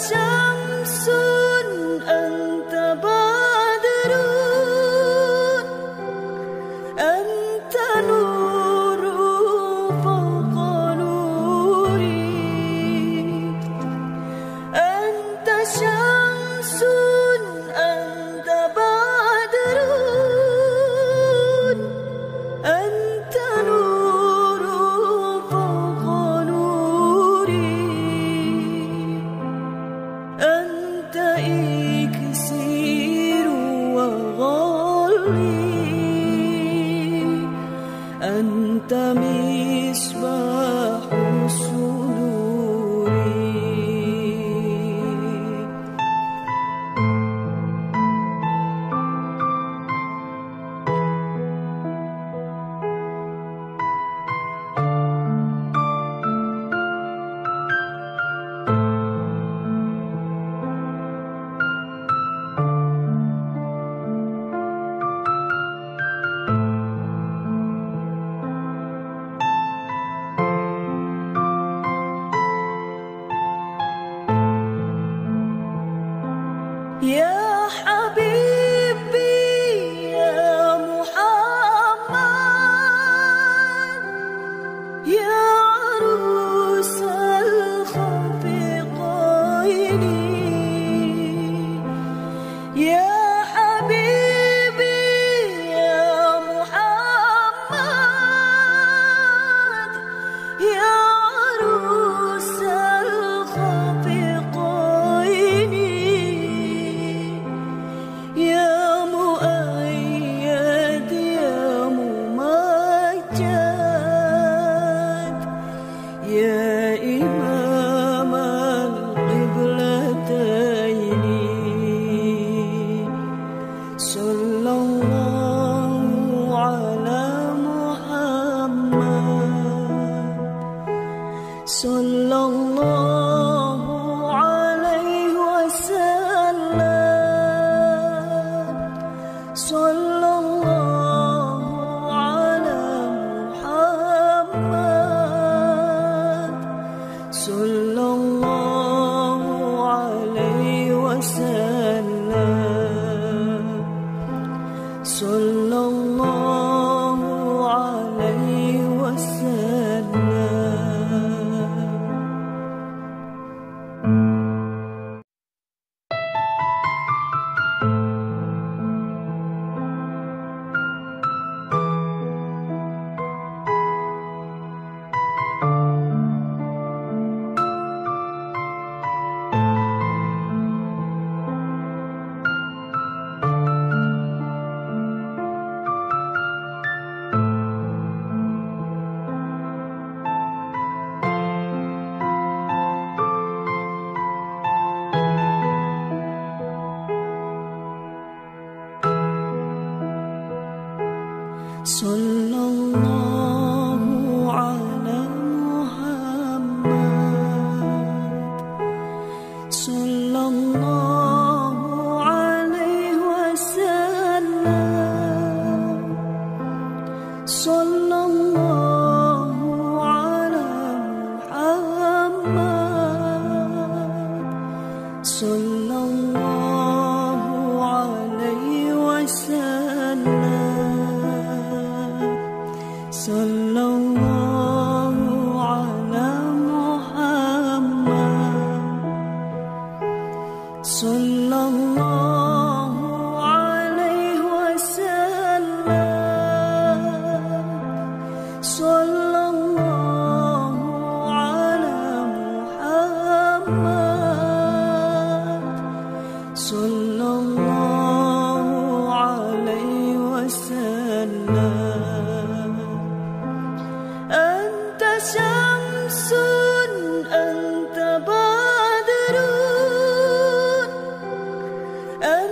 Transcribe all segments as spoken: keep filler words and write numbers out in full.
أنت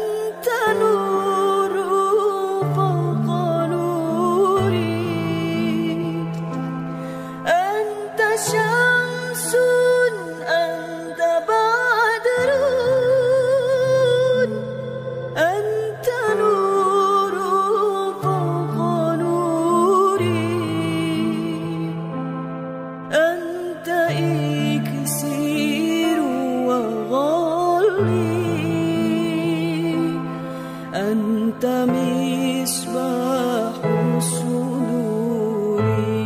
أنت مصباح صدوري.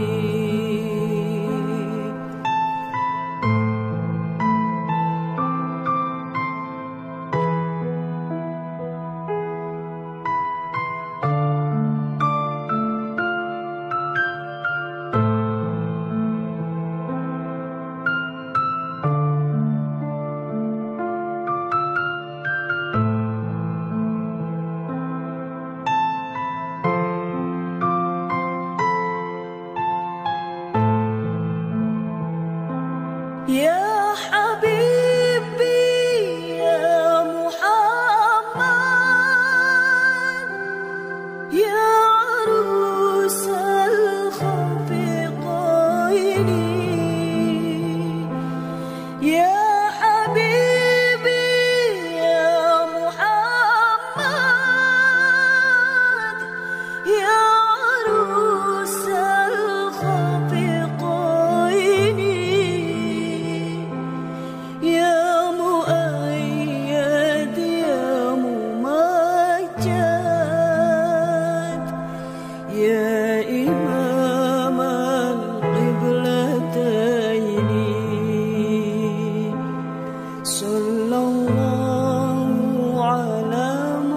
يا حبيبي يا محمد، يا عروس الخفقين، يا حبيبي يا محمد، يا عروس الخفقين، يا مؤيد يا ممجد، يا إمام القبلتين، صلى الله على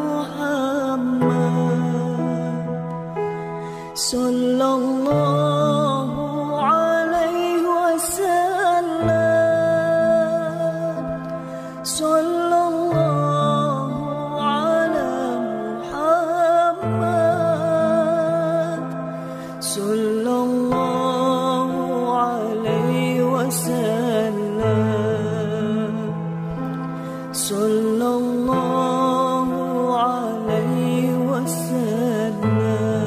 محمد، صلى الله عليه وسلم، صلى الله على محمد، صلى الله عليه وسلم، صلى الله عليه وسلم.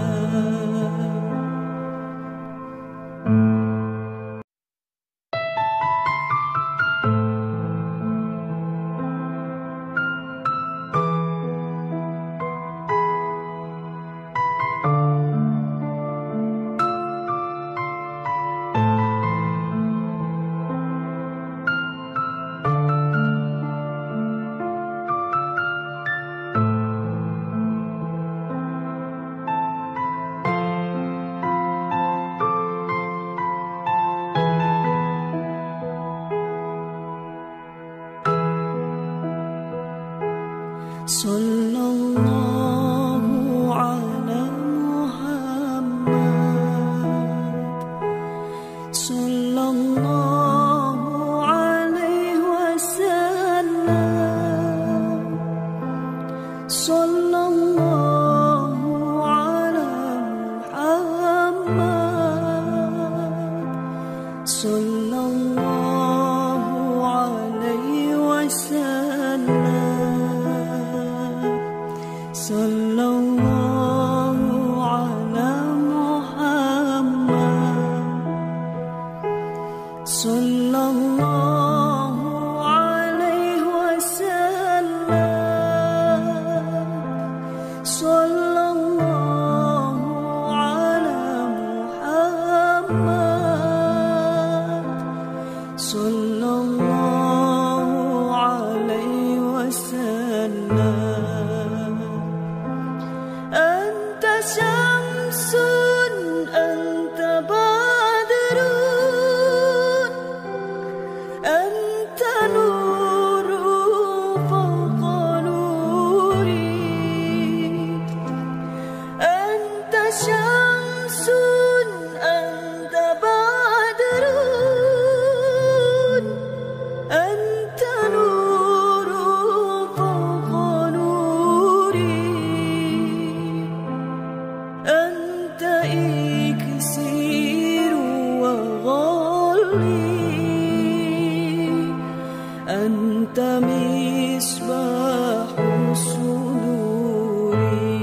صلى الله على محمد، صلى الله عليه وسلم، صلى الله على محمد، صلى الله عليه وسلم، صلى الله على محمد، صلى الله عليه وسلم، صلى الله على محمد، صلى الله عليه وسلم. أنت شمس أنت بدر، أنت نور فوق نوري، أنت شمس أنت بدر، أنت نور فوق نوري، أنت إكسير وغالي، أنت مصباح صدوري.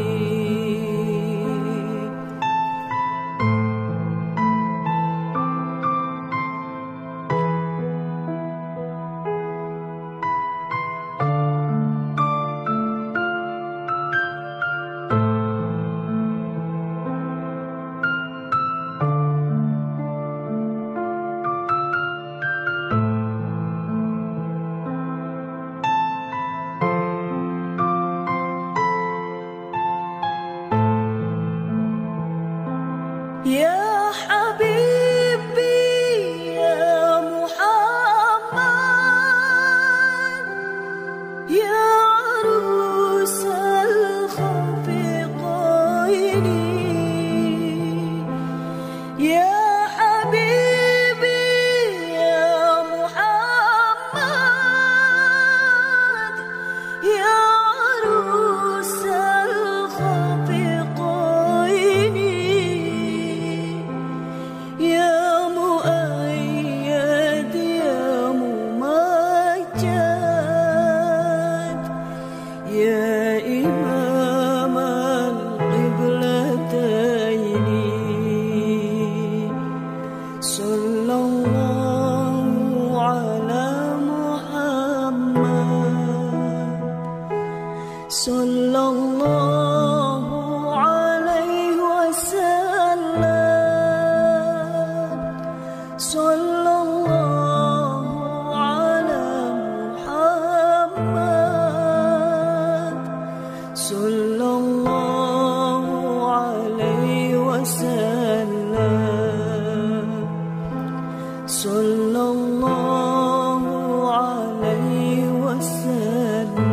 صلى الله عليه وسلم صلى الله على محمد صلى الله عليه وسلم صلى الله عليه وسلم.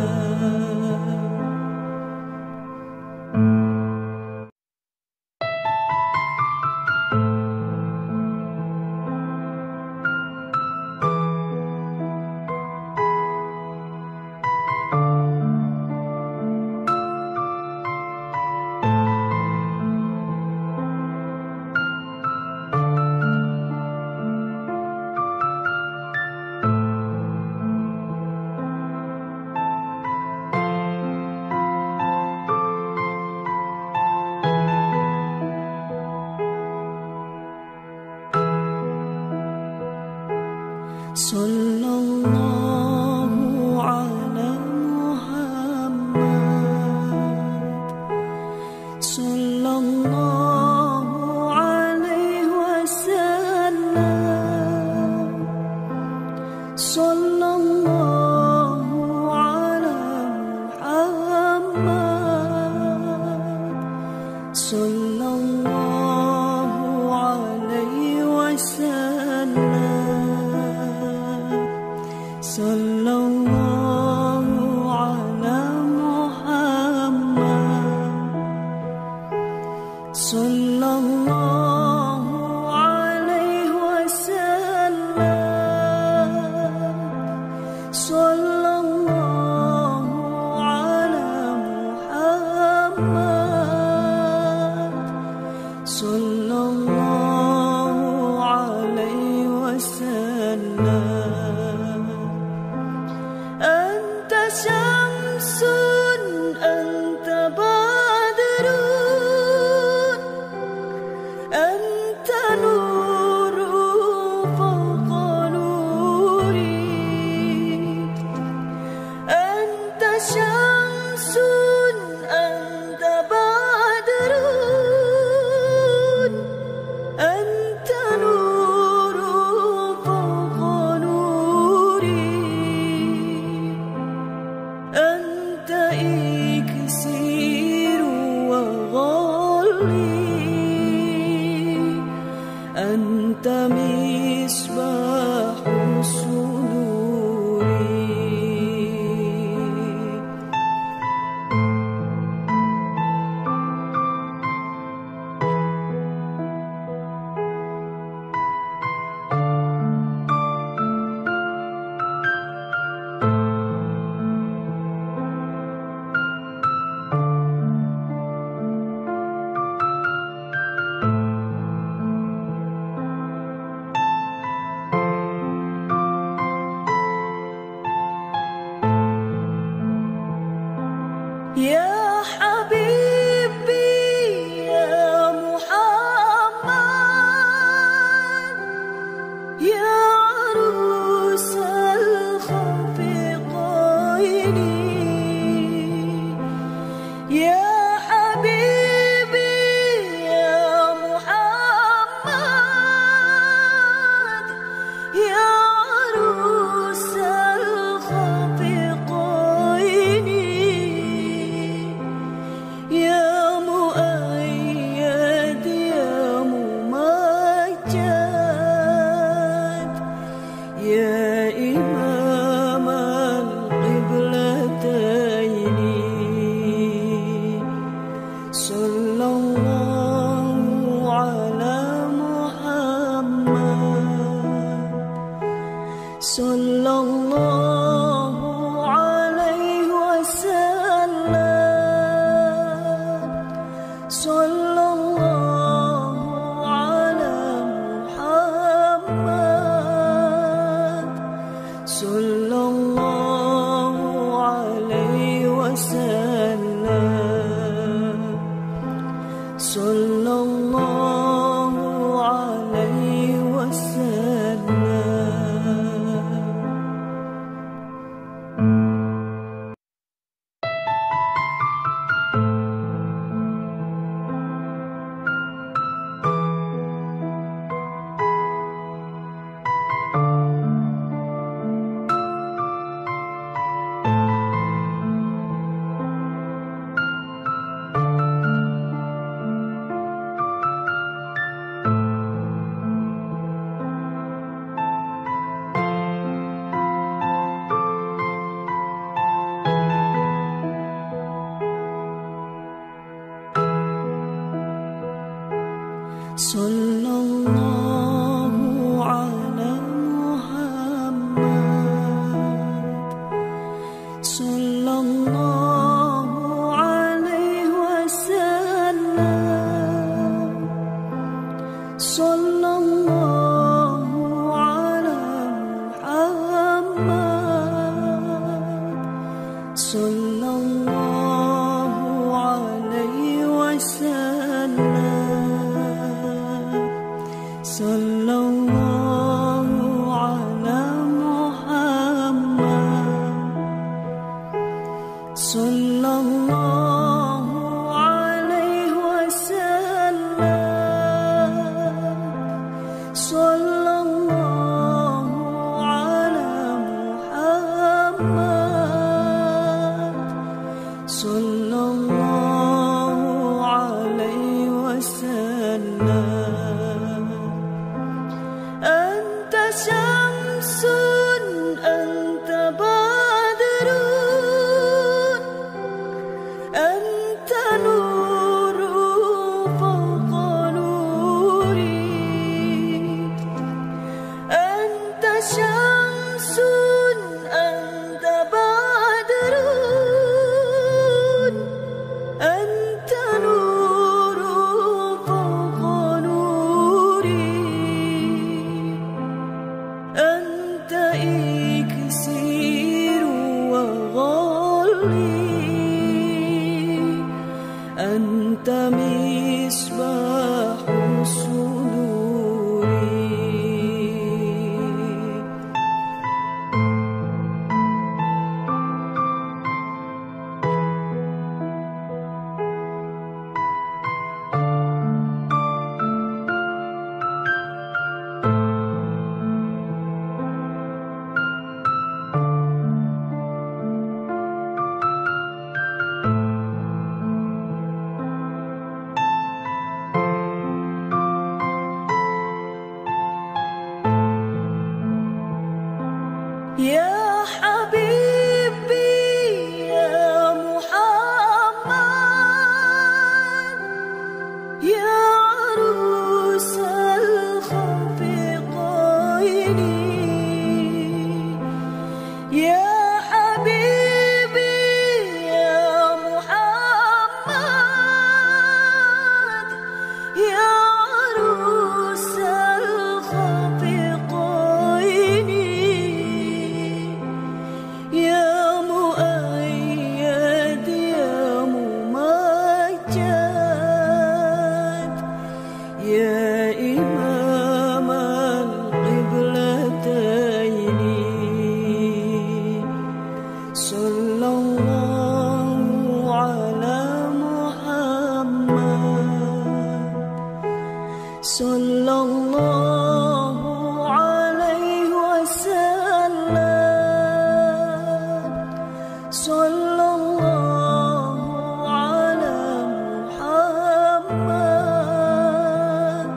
صلى الله على محمد صلى الله عليه وسلم صلى الله على محمد صلى الله عليه وسلم صلى الله على محمد صلى الله عليه وسلم صلى الله على محمد صلى الله عليه وسلم. Sallallahu ala Muhammad, sallallahu alaihi wasallam, sallallahu ala Muhammad, sallallahu alaihi wasallam. Sallallahu ala Muhammad, sallallahu alaihi wasallam, sallallahu ala Muhammad, sallallahu alaihi wasallam. أنت شمس أنت بدر أنت نور فوق نوري أنت شمس أنت بدر أنت نور فوق نوري أنت إكسير وغالي أنت مصباح سروري يا حبيبي يا محمد يا عروس الخفقين يا حبيبي يا محمد يا عروس الخفقين يا مؤيد يا ممجد يا إمام القبلتين صلى الله على محمد صلى الله عليه وسلم sallallahu ala Muhammad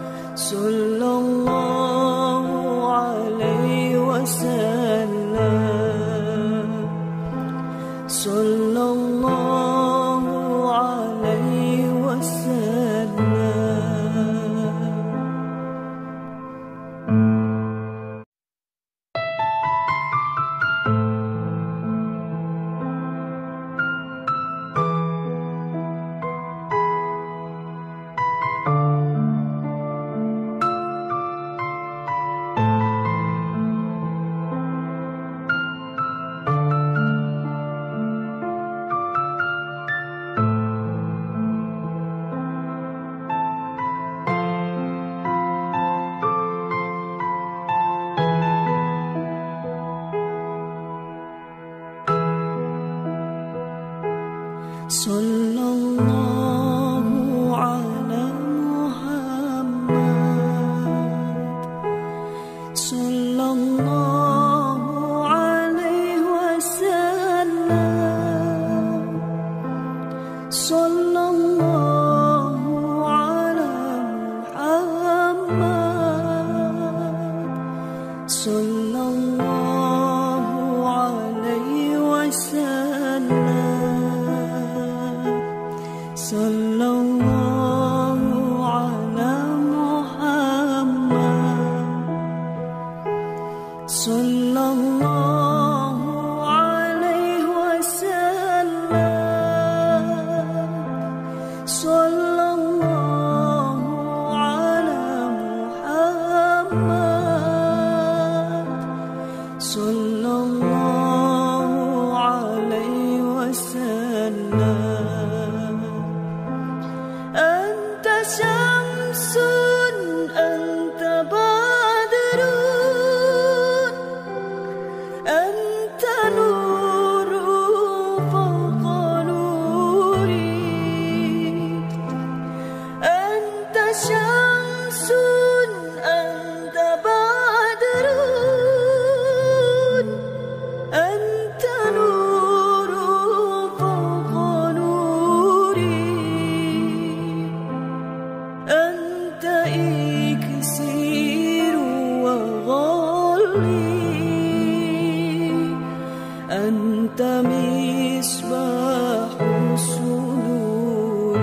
sallallahu alaihi wasallam sallallahu alaihi wasallam. Sallallahu ala Muhammad sallallahu alaihi wasallam sallallahu ala Muhammad sallallahu alaihi wasallam sallallahu ala أنت مصباح الصدور.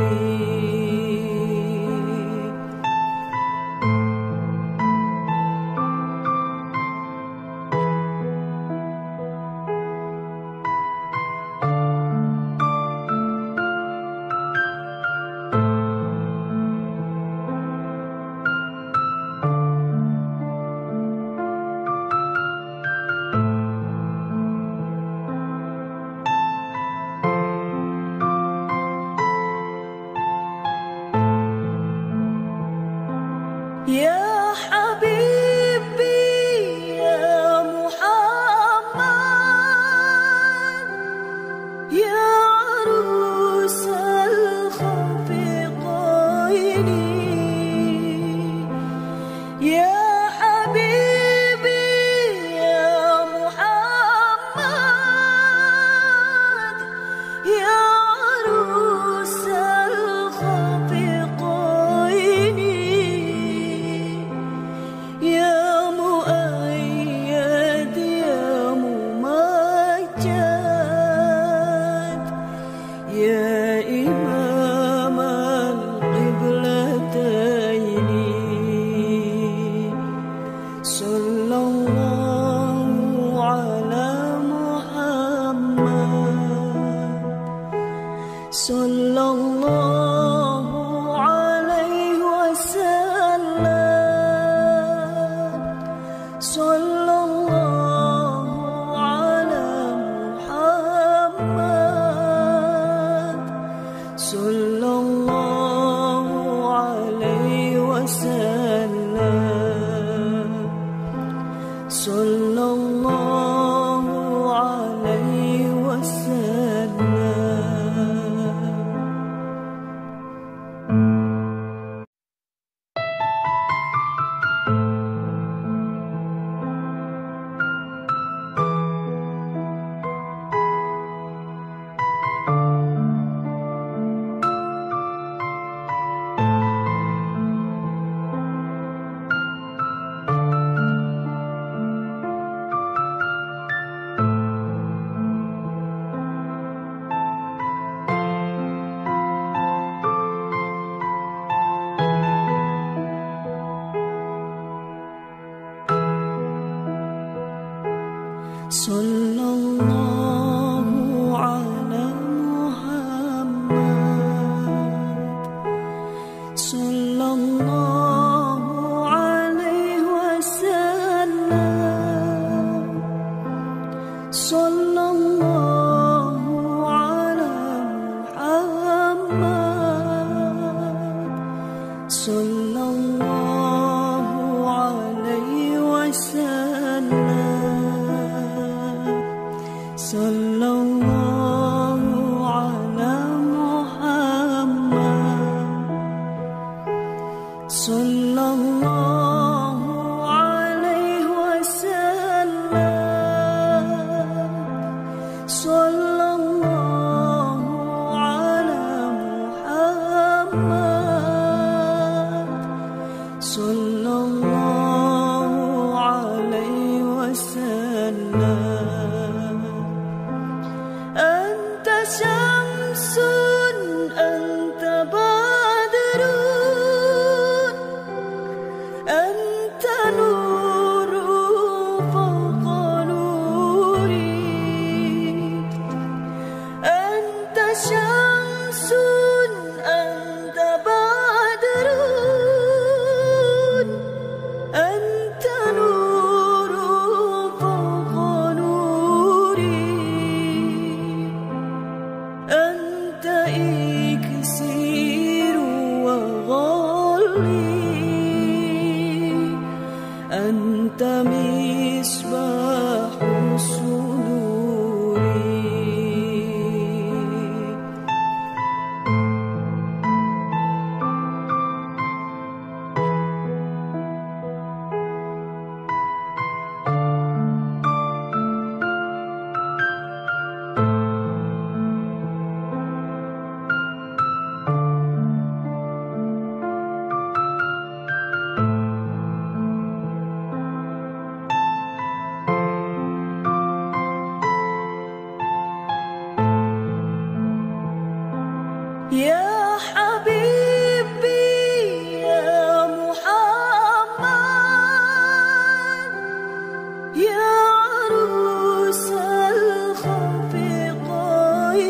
يا حبيبي يا محمد، يا عروس الخفقين، يا حبيبي يا محمد، يا عروس الخفقين، يا مؤيد يا ممجد، يا إمام القبلتين. صلى الله على محمد، صلى الله عليه وسلم، صلى الله على محمد، صلى الله عليه وسلم، صلى الله عليه وسلم. صلى الله على محمد، صلى الله عليه وسلم، صلى الله على محمد، صلى الله عليه وسلم، صلى الله على محمد، صلى الله عليه وسلم، صلى الله على محمد، صلى الله عليه وسلم. أنت شمس أنت بدر، أنت نور فوق نوري،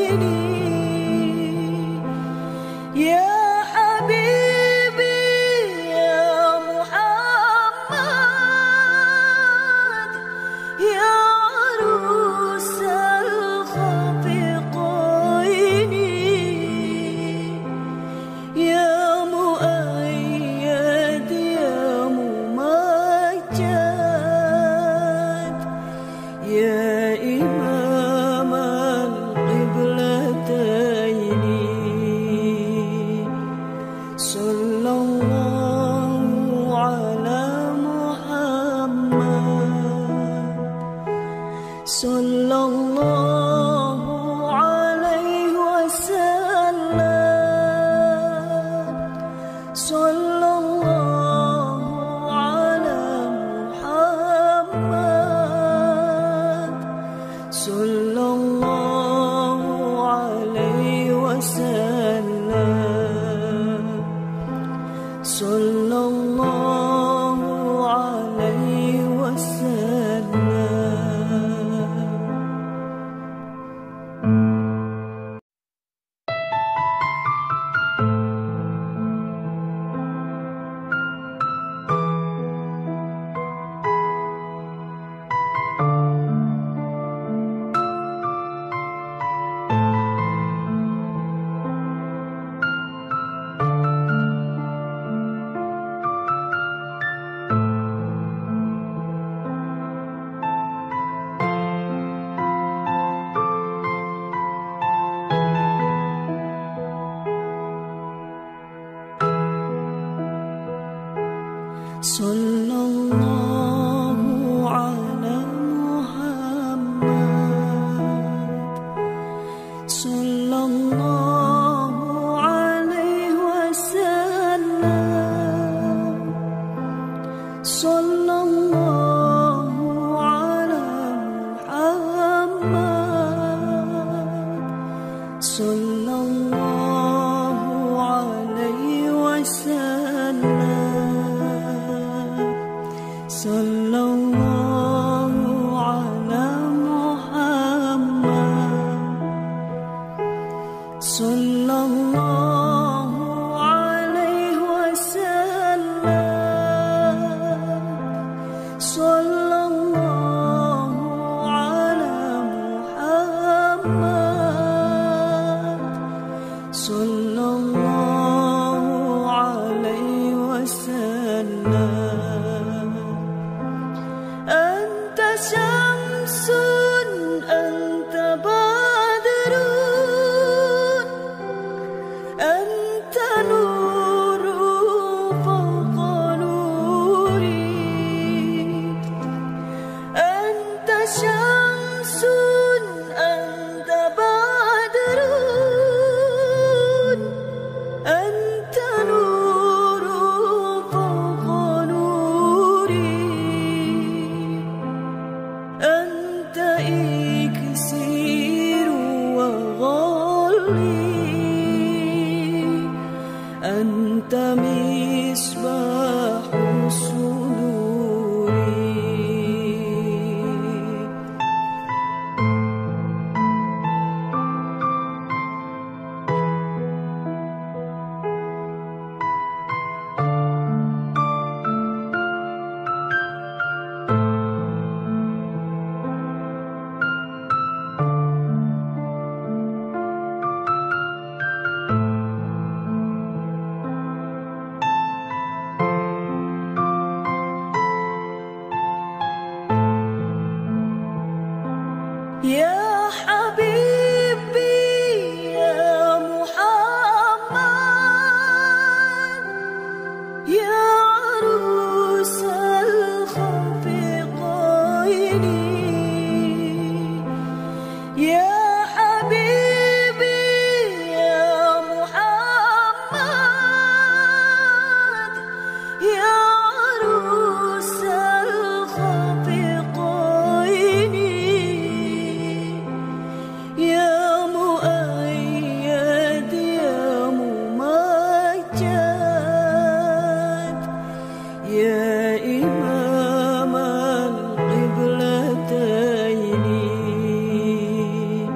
إمام القبلتين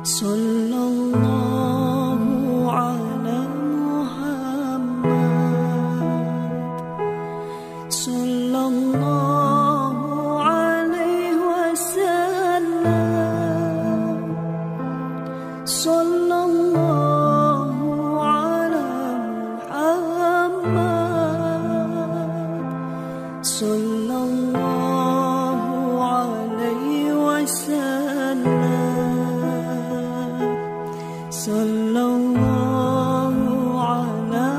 Sallallahu ala Muhammad, sallallahu alaihi wasallam, sallallahu ala Muhammad, sallallahu alaihi wasallam. Sallallahu ala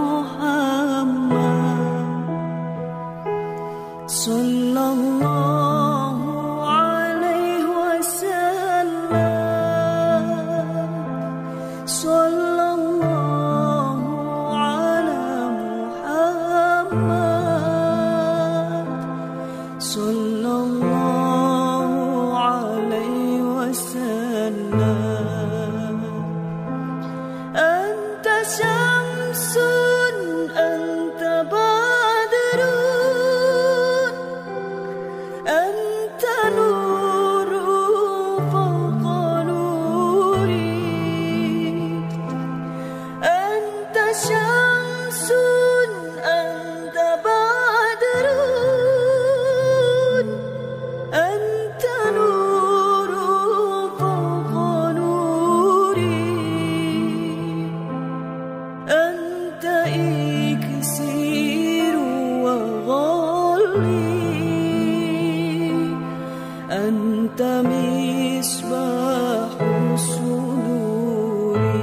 Muhammad, sallallahu alaihi wasallam, sallallahu ala Muhammad, sallallahu alaihi wasallam. Anta syamsun, anta badrun, anta nurun fawqa nuri. Anta syamsun, anta badrun, anta nurun fawqa nuri. أنت إكسير وغالي، أنت مصباح الصدور.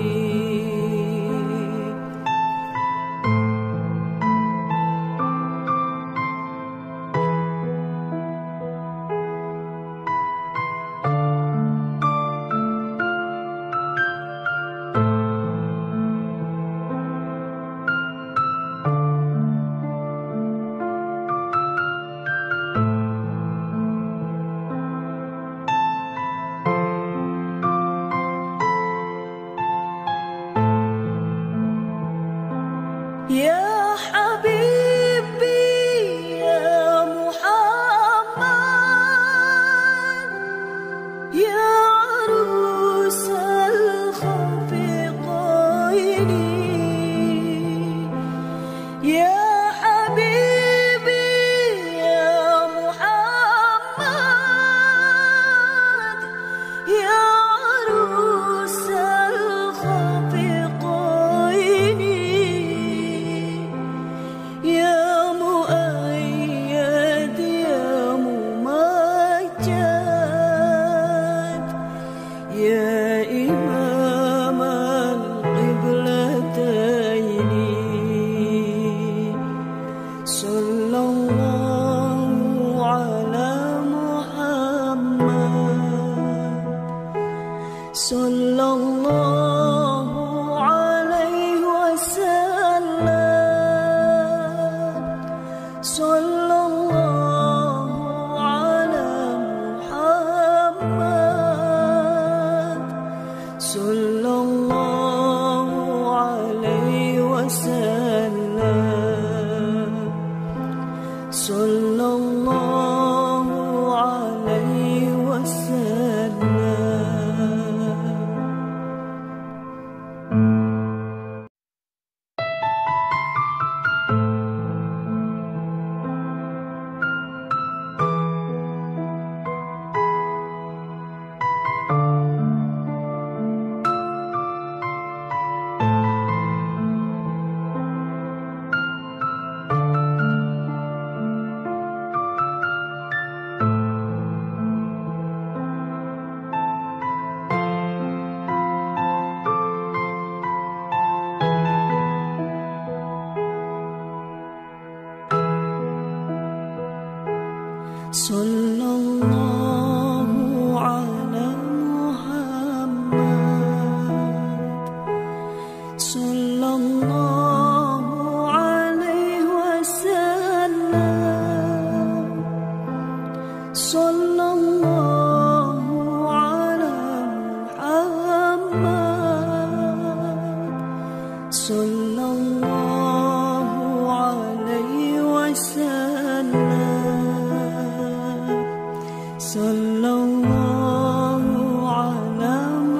يا حبيبي يا محمد، يا عروس الخفقين، يا حبيبي يا محمد، يا عروس الخفقين، يا مؤيد يا ممجد، يا إمام القبلتين. صلى الله على محمد، صلى الله عليه وسلم، صلى الله على محمد، صلى الله عليه وسلم، صلى الله عليه وسلم. صلى الله على محمد، صلى الله عليه وسلم، صلى الله على محمد، صلى الله عليه وسلم، صلى الله على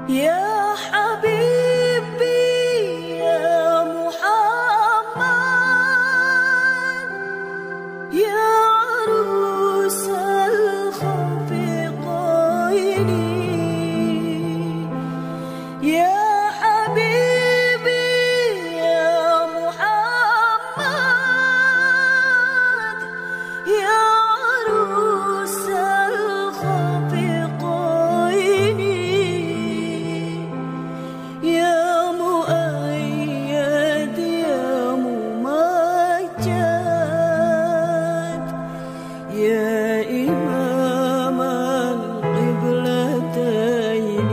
يا حبيبي يا محمد يا عروس الخفقين يا حبيبي يا محمد يا عروس الخفقين يا مؤيد يا ممجد يا إمام القبلتين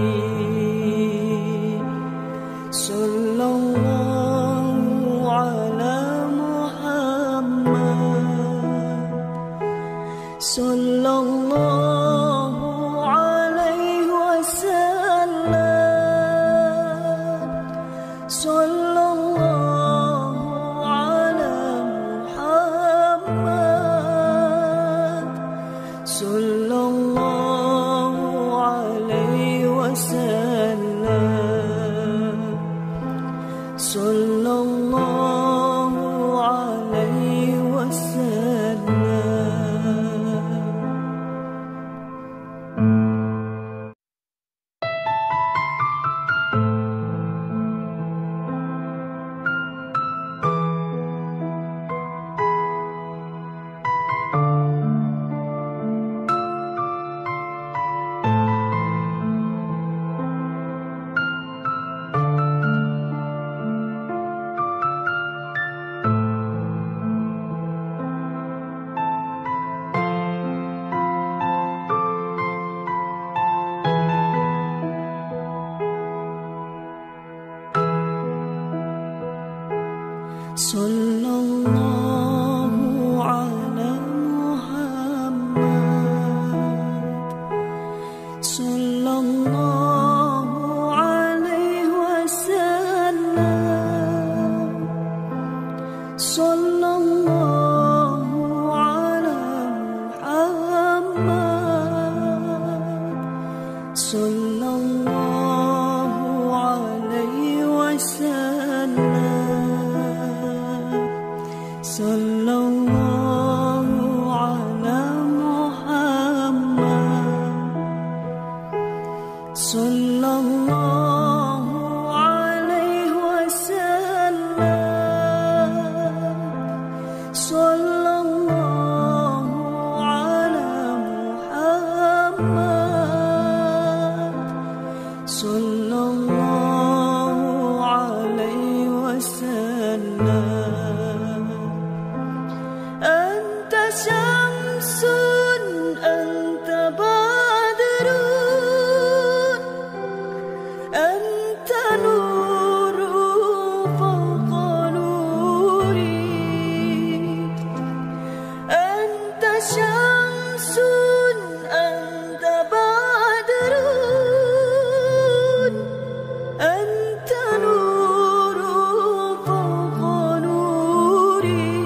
صلى الله على محمد صلى الله عليه وسلم صلى الله على محمد صلى الله عليه وسلم صلى الله عليه وسلم. صلى الله على محمد صلى الله عليه وسلم صلى الله على محمد صلى الله عليه وسلم صلى الله على محمد صلى الله عليه وسلم صلى الله على محمد صلى الله عليه وسلم. أنت شمس أنت بدر أنت نور فوق نوري أنت شمس أنت بدر أنت نور فوق نوري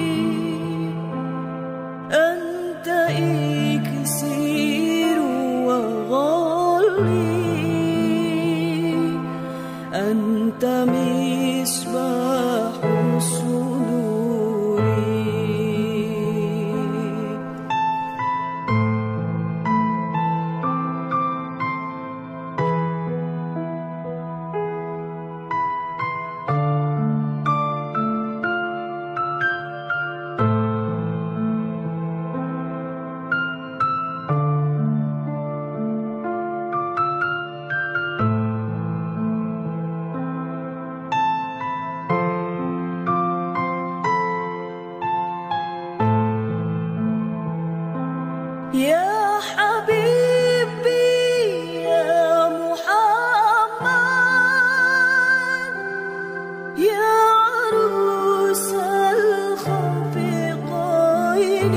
أنت إكسير وغالي أنت مصباح صدوري. يا حبيبي يا محمد يا عروس الخفقين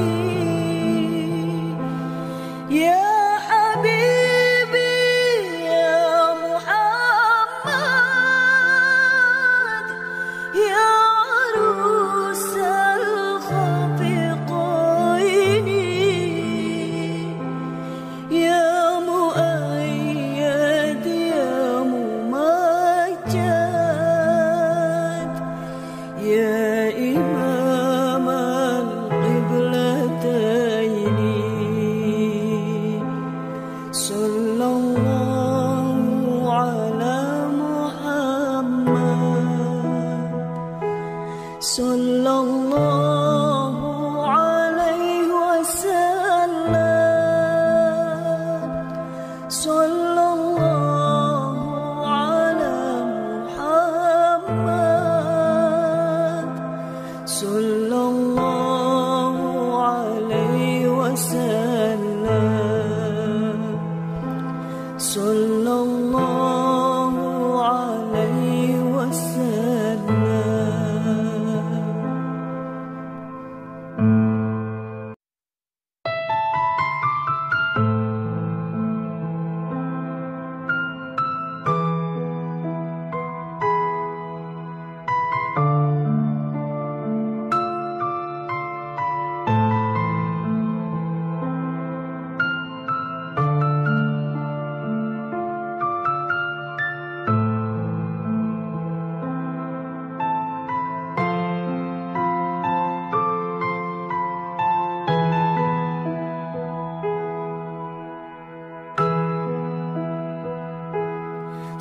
يا حبيبي يا محمد يا عروس الخفقين يا مؤيد يا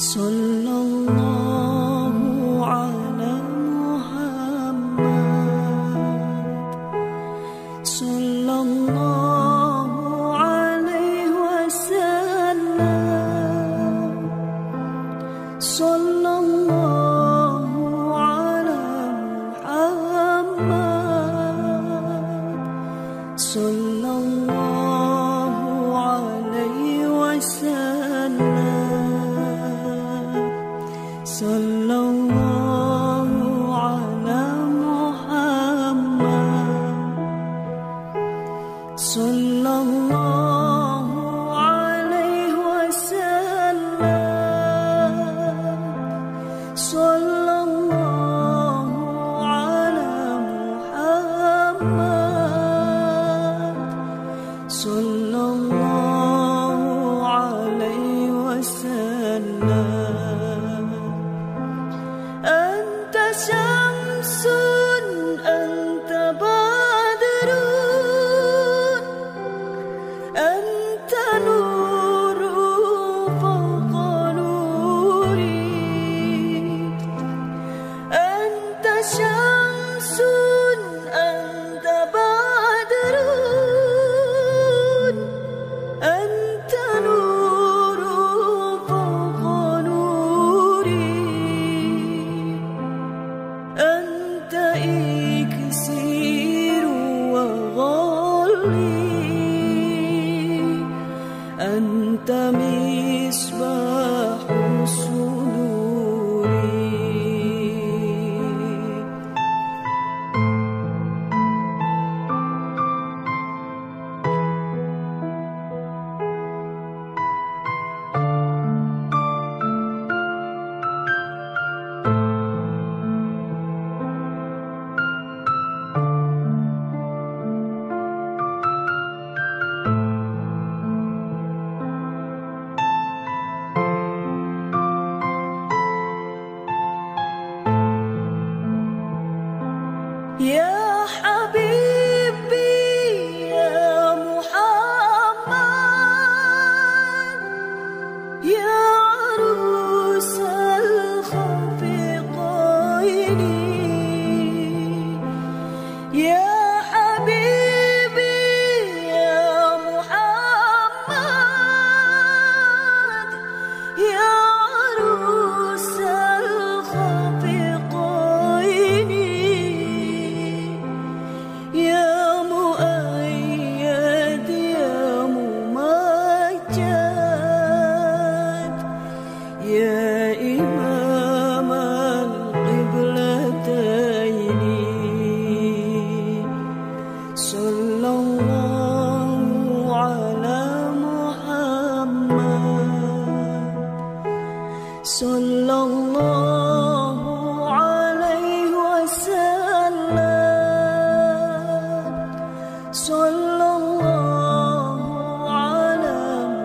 صلى الله على محمد صلى الله عليه وسلم صلى الله على محمد صلى الله عليه وسلم صلى الله على محمد صلى الله عليه وسلم صلى الله على محمد صلى الله عليه وسلم أنت شمس أنت بدر أنت نور فوق نوري أنت شمس أنت بدر أنت نور فوق نوري أنت إكسير وغالي أنت مصباح صدوري يا حبيبي يا محمد يا عروس الخفقين يا حبيبي يا محمد يا عروس الخفقين يا مؤيد يا ممجد يا إمام القبلتين صلى الله على محمد صلى الله عليه وسلم صلى الله على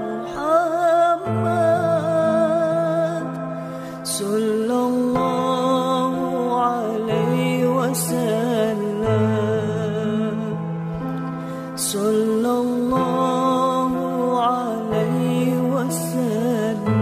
محمد صلى الله عليه وسلم صلى الله عليه وسلم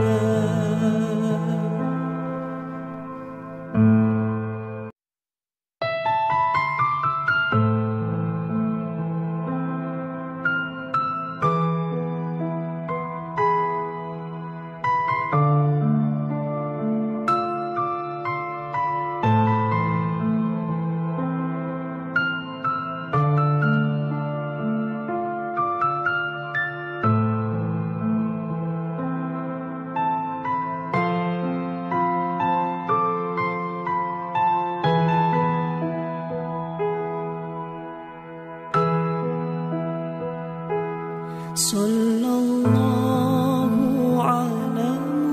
صلى الله على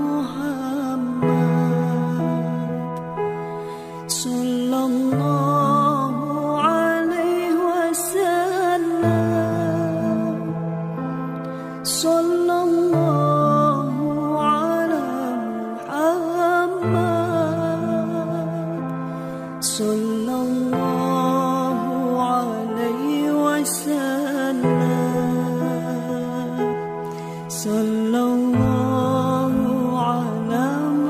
محمد صلى الله عليه وسلم صلى الله على محمد صلى الله عليه وسلم صلى الله على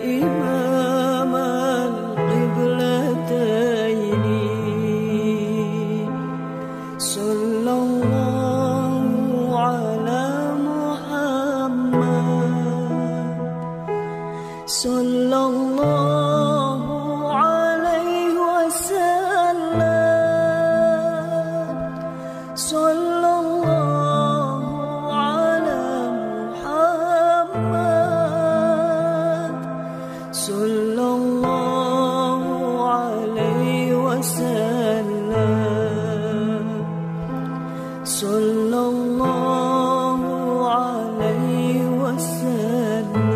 إمام القبلتين صلى الله على محمد صلى الله عليه وسلم صلى الله على محمد صلى الله عليه وسلم صلى الله عليه وسلم.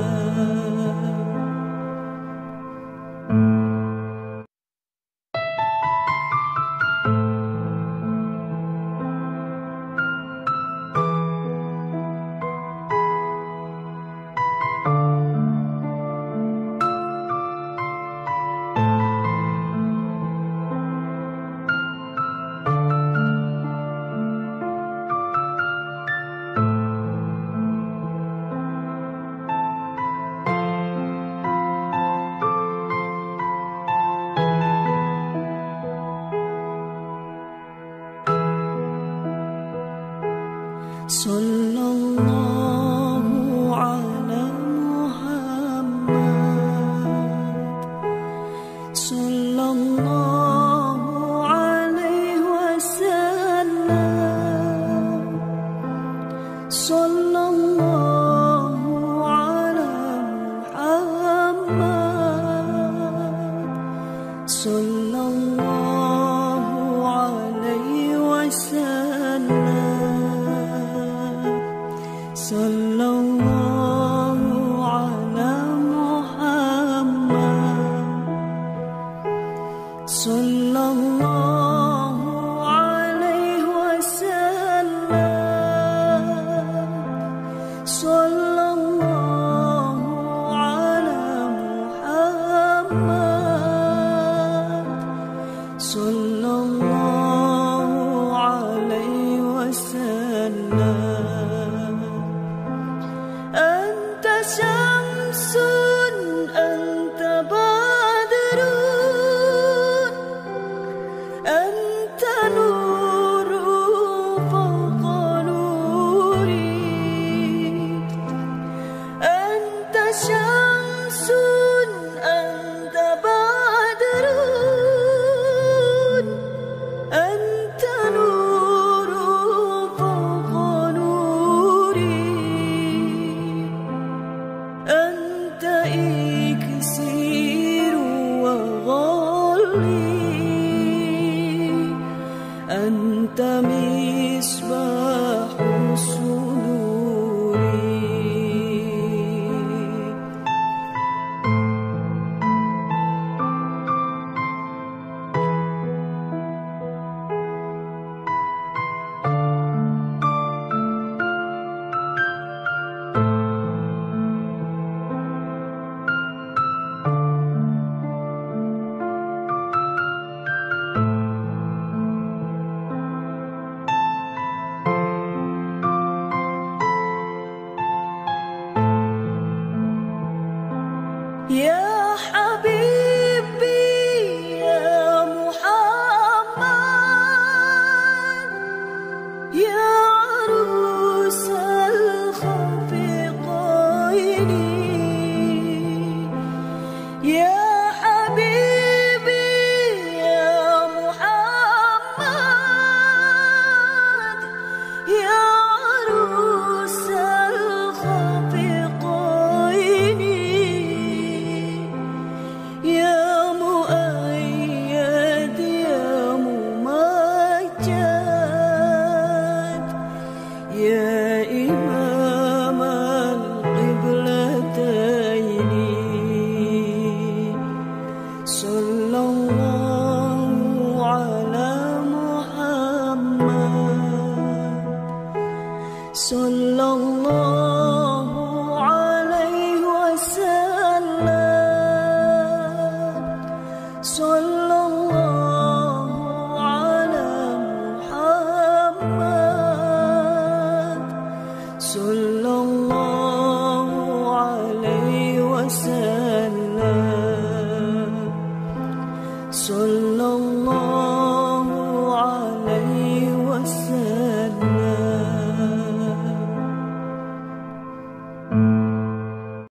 صلى الله على محمد صلى الله عليه وسلم صلى الله على محمد صلى الله عليه وسلم صلى الله على محمد صلى الله عليه وسلم صلى الله على محمد صلى الله عليه وسلم. أنت شمس أنت بدر أنت نور فوق نوري أنت شمس أنت بدر أنت نور فوق نوري أنت إكسير وغالي أنت مصباح صدوري. يا حبيبي يا محمد يا عروس الخفقين يا